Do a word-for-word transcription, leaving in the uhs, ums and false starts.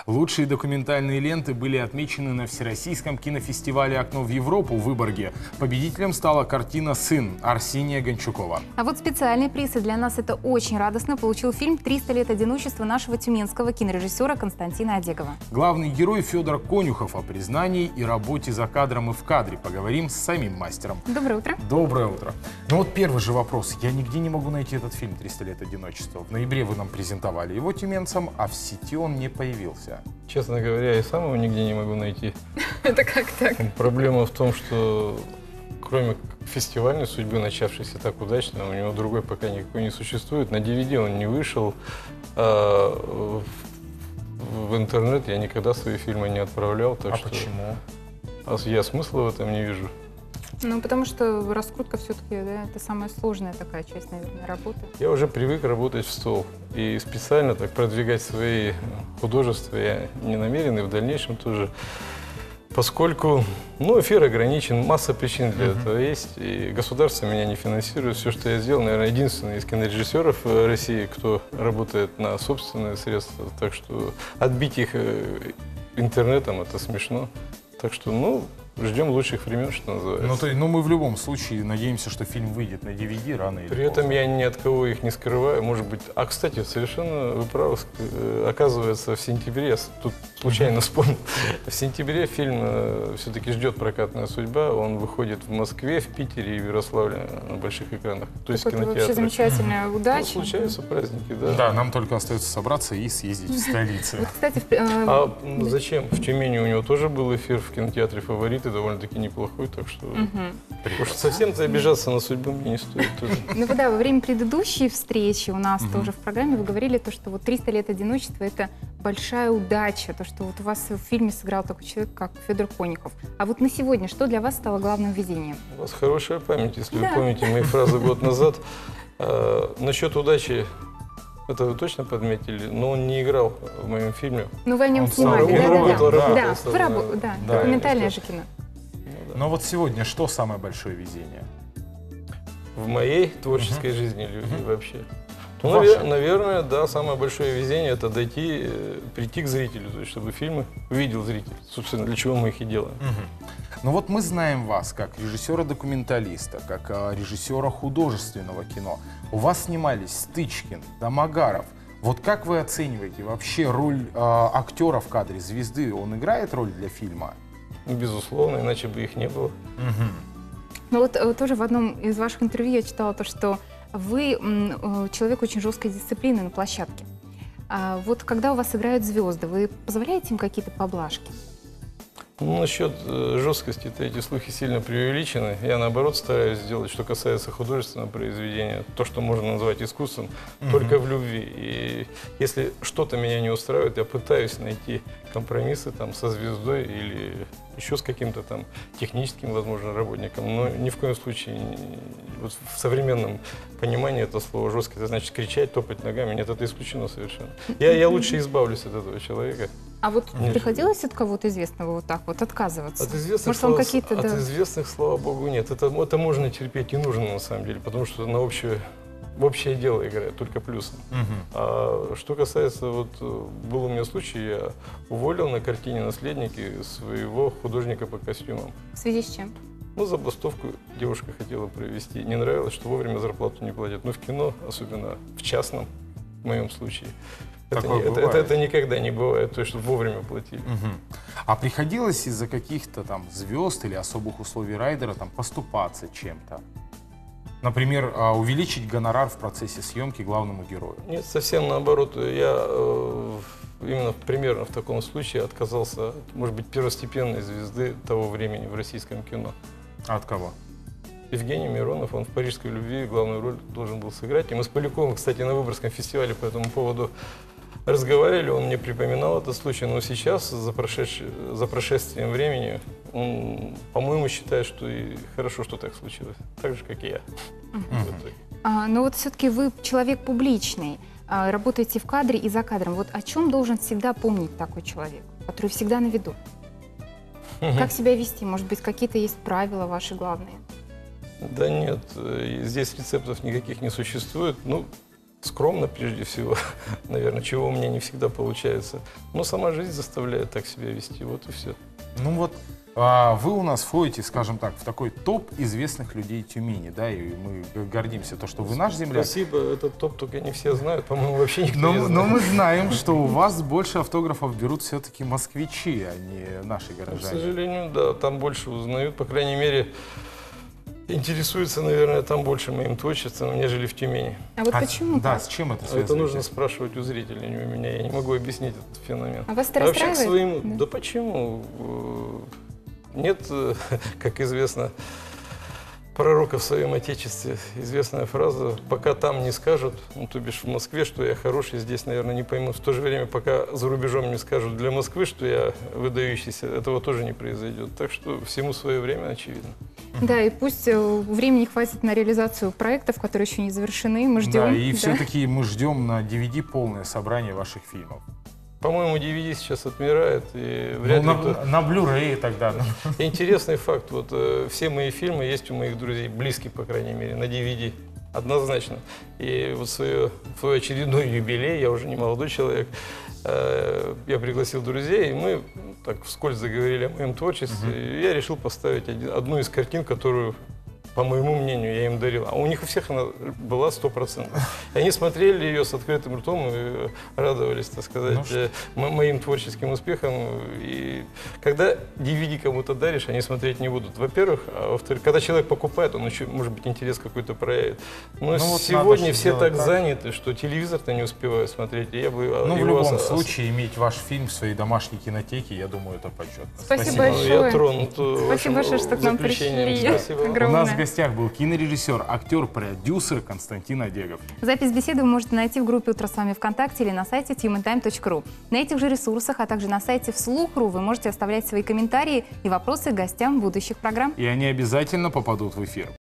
Лучшие документальные ленты были отмечены на Всероссийском кинофестивале «Окно в Европу» в Выборге. Победителем стала картина «Сын» Арсения Гончукова. А вот специальный приз, и для нас это очень радостно, получил фильм «триста лет одиночества» нашего тюменского кинорежиссера Константина Одегова. Главный герой Федор Конюхов. О признании и работе за кадром и в кадре поговорим с самим мастером. Доброе утро. Доброе утро. Ну вот первый же вопрос. Я нигде не могу найти этот фильм «триста лет одиночества». В ноябре вы нам презентовали его тюменцам, а в сети он не появился. Честно говоря, я сам его нигде не могу найти. Это как так? Проблема в том, что кроме фестивальной судьбы, начавшейся так удачно, у него другой пока никакой не существует. На ди ви ди он не вышел. А в интернет я никогда свои фильмы не отправлял. Так а что почему? Я смысла в этом не вижу. Ну, потому что раскрутка все-таки, да, это самая сложная такая часть, наверное, работы. Я уже привык работать в стол. И специально так продвигать свои художества я не намерен, и в дальнейшем тоже. Поскольку, ну, эфир ограничен, масса причин для uh-huh. этого есть. И государство меня не финансирует. Все, что я сделал, наверное, единственный из кинорежиссеров России, кто работает на собственные средства. Так что отбить их интернетом – это смешно. Так что, ну, ждем лучших времен, что называется. Ну, то, ну, мы в любом случае надеемся, что фильм выйдет на ди ви ди рано или При поздно. этом я ни от кого их не скрываю, может быть. А, кстати, совершенно вы правы, оказывается, в сентябре, я тут случайно вспомнил, в сентябре фильм э, все-таки ждет прокатная судьба. Он выходит в Москве, в Питере и в Ярославле на больших экранах. То есть это вообще кинотеатры. замечательная удача. Ну, случаются праздники, да. Да, нам только остается собраться и съездить в столицу. Вот, кстати, в- э, А м, зачем? В Тюмени у него тоже был эфир в кинотеатре «Фавориты», довольно-таки неплохой, так что... Потому что совсем-то обижаться на судьбу мне не стоит тоже. Ну да, во время предыдущей встречи у нас тоже в программе вы говорили то, что вот триста лет одиночества — это большая удача, то, что вот у вас в фильме сыграл такой человек, как Федор Конюхов. А вот на сегодня что для вас стало главным везением? У вас хорошая память, если Да. вы помните мои фразы год назад. А, насчет удачи, это вы точно подметили, но он не играл в моем фильме. Ну вы о нем Он снимали, сам да, работал, да, да. работал, Да, работал, вы рабо- да. да, Да, документальное же конечно. кино. Но вот сегодня что самое большое везение? В моей творческой жизни или Мгм. вообще? Ну, Ваше. навер- наверное, да, самое большое везение – это дойти, э, прийти к зрителю, то есть чтобы фильмы увидел зритель. Собственно, для чего мы их и делаем. Мгм. Ну вот мы знаем вас как режиссера-документалиста, как а, режиссера художественного кино. У вас снимались Стычкин, Домогаров. Вот как вы оцениваете вообще роль а, актера в кадре, звезды? Он играет роль для фильма? Безусловно, иначе бы их не было. Ну вот э, тоже в одном из ваших интервью я читала то, что вы м, э, человек очень жесткой дисциплины на площадке. А вот когда у вас играют звезды, вы позволяете им какие-то поблажки? Ну, насчет э, жесткости-то эти слухи сильно преувеличены. Я, наоборот, стараюсь сделать, что касается художественного произведения, то, что можно назвать искусством, только в любви. И если что-то меня не устраивает, я пытаюсь найти компромиссы там, со звездой или еще с каким-то там техническим, возможно, работником. Но ни в коем случае, не- вот в современном понимании это слово жесткое, это значит кричать, топать ногами. Нет, это исключено совершенно. Я, я лучше избавлюсь от этого человека. А вот Нет. приходилось от кого-то известного вот так вот отказываться? От известных, Может, вам слава- какие-то, от да. известных, слава богу, нет. Это, это можно терпеть и нужно на самом деле, потому что на общее, в общее дело играет только плюсы. А что касается, вот э, был у меня случай, я уволил на картине «Наследники» своего художника по костюмам. В связи с чем? Ну, забастовку девушка хотела провести. Не нравилось, что вовремя зарплату не платят. Но в кино, особенно в частном, в моем случае, это, Такое не- это, бывает. это- это никогда не бывает, то есть, чтобы вовремя платили. Мгм. А приходилось из-за каких-то там звезд или особых условий райдера там поступаться чем-то? Например, а, увеличить гонорар в процессе съемки главному герою? Нет, совсем наоборот. Я э, именно примерно в таком случае отказался от, может быть, первостепенной звезды того времени в российском кино. А от кого? Евгений Миронов, он в «Парижской любви» главную роль должен был сыграть. И мы с Поляковым, кстати, на Выборгском фестивале по этому поводу разговаривали, он мне припоминал этот случай, но сейчас, за, прошедшее- за прошествием времени, он, по-моему, считает, что и хорошо, что так случилось. Так же, как и я. в итоге. А, но вот все-таки вы человек публичный, а, работаете в кадре и за кадром. Вот о чем должен всегда помнить такой человек, который всегда на виду? Как себя вести? Может быть, какие-то есть правила ваши главные? Да нет, э, здесь рецептов никаких не существует. Ну, скромно прежде всего, наверное, чего у меня не всегда получается. Но сама жизнь заставляет так себя вести, вот и все. Ну вот, а, вы у нас входите, скажем так, в такой топ известных людей Тюмени, да, и мы гордимся, то, что вы наш земляк. Спасибо, этот топ только не все знают, по-моему, вообще никто Но, не но знает. мы знаем, что у вас больше автографов берут все-таки москвичи, а не наши К горожане. сожалению, да, там больше узнают, по крайней мере, интересуются, наверное, там больше моим творчеством, нежели в Тюмени. А вот А, почему да, так? с чем это А связано? это нужно спрашивать у зрителей, не у меня. Я не могу объяснить этот феномен. А вас это А вообще к расстраивает? своим... Да. почему? Э, Нет, э, как известно, пророка в своем отечестве. Известная фраза: пока там не скажут, ну, то бишь в Москве, что я хороший, здесь, наверное, не поймут. В то же время, пока за рубежом не скажут для Москвы, что я выдающийся, этого тоже не произойдет. Так что всему свое время, очевидно. Да, и пусть э, времени хватит на реализацию проектов, которые еще не завершены, мы ждем. Да, и да. все-таки мы ждем на ди ви ди полное собрание ваших фильмов. По-моему, ди ви ди сейчас отмирает, и вряд Ну, ли кто- на, на Blu-ray тогда. Интересный факт. Вот э, все мои фильмы есть у моих друзей, близких, по крайней мере, на ди ви ди. Однозначно. И вот свое, свой очередной юбилей, я уже не молодой человек, э, я пригласил друзей, и мы ну, так вскользь заговорили о моем творчестве. Мгм. И я решил поставить один- одну из картин, которую, по моему мнению, я им дарил. А у них у всех она была сто процентов. И они смотрели ее с открытым ртом и радовались, так сказать, Ну что- э, мо- моим творческим успехам. И когда ди ви ди кому-то даришь, они смотреть не будут. Во-первых, а во-вторых, когда человек покупает, он еще, может быть, интерес какой-то проявит. Но Ну вот надо сегодня же все сделать так так. заняты, что телевизор-то не успевают смотреть. И я бы а, Ну, в его любом ос- ос- случае, иметь ваш фильм в своей домашней кинотеке, я думаю, это почетно. Спасибо Ну, большое. я тронут э, Спасибо вашим, большое, что к нам заключением. пришли. Спасибо вам. У Огромное. нас в гостях был кинорежиссер, актер, продюсер Константин Одегов. Запись беседы вы можете найти в группе «Утро с вами ВКонтакте» или на сайте тюментайм точка ру. На этих же ресурсах, а также на сайте вслух точка ру вы можете оставлять свои комментарии и вопросы гостям будущих программ. И они обязательно попадут в эфир.